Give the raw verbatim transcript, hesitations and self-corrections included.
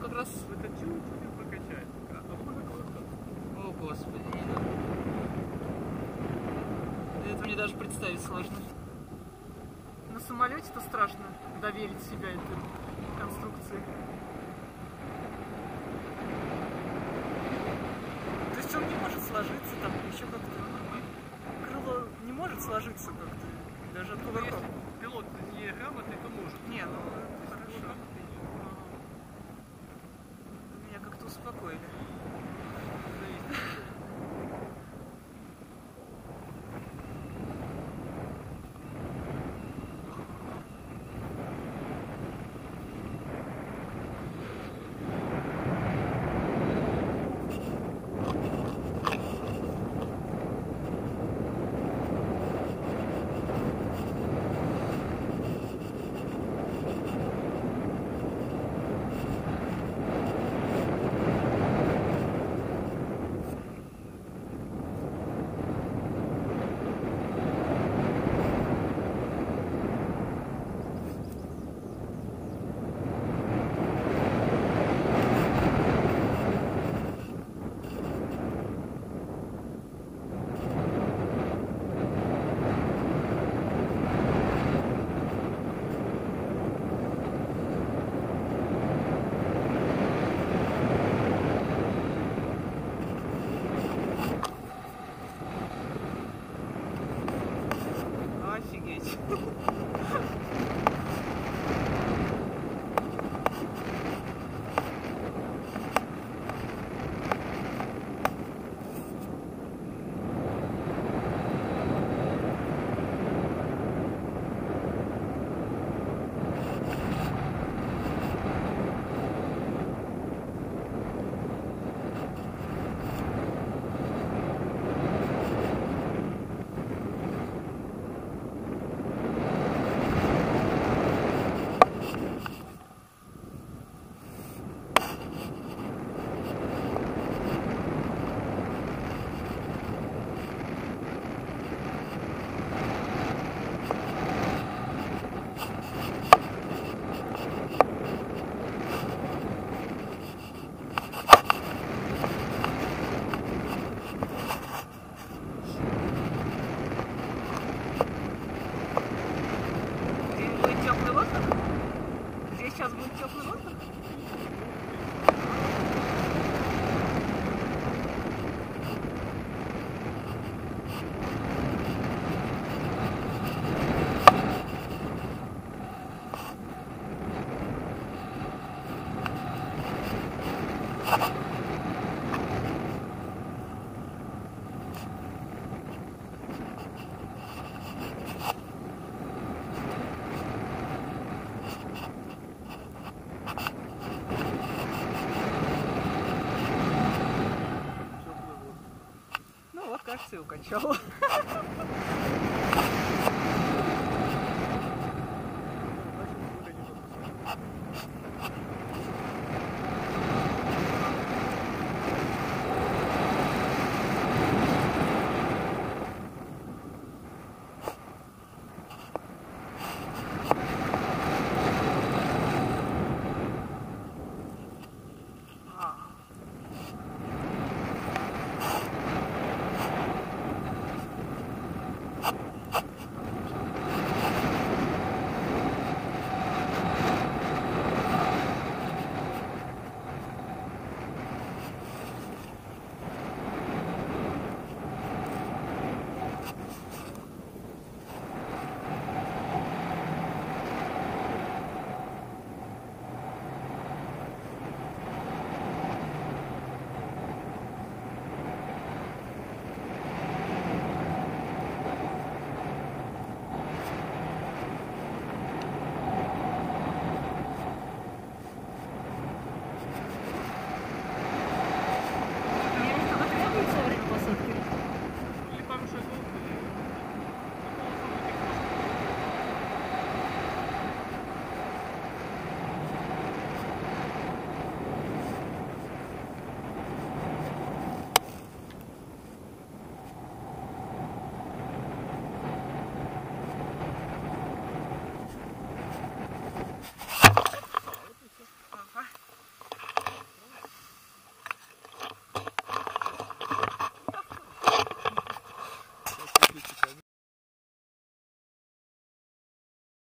как раз... Это чуть-чуть прокачать. О, Господи. Это мне даже представить сложно. На самолете-то страшно доверить себя этой конструкции. То есть он не может сложиться там еще как-то. Крыло не может сложиться как-то. Даже от Ну, поверху. если пилот не грамотный, то может. Не, ну это хорошо. Меня как-то успокоили. Офигеть. Сейчас будет теплый воздух? Кажется, и укачала.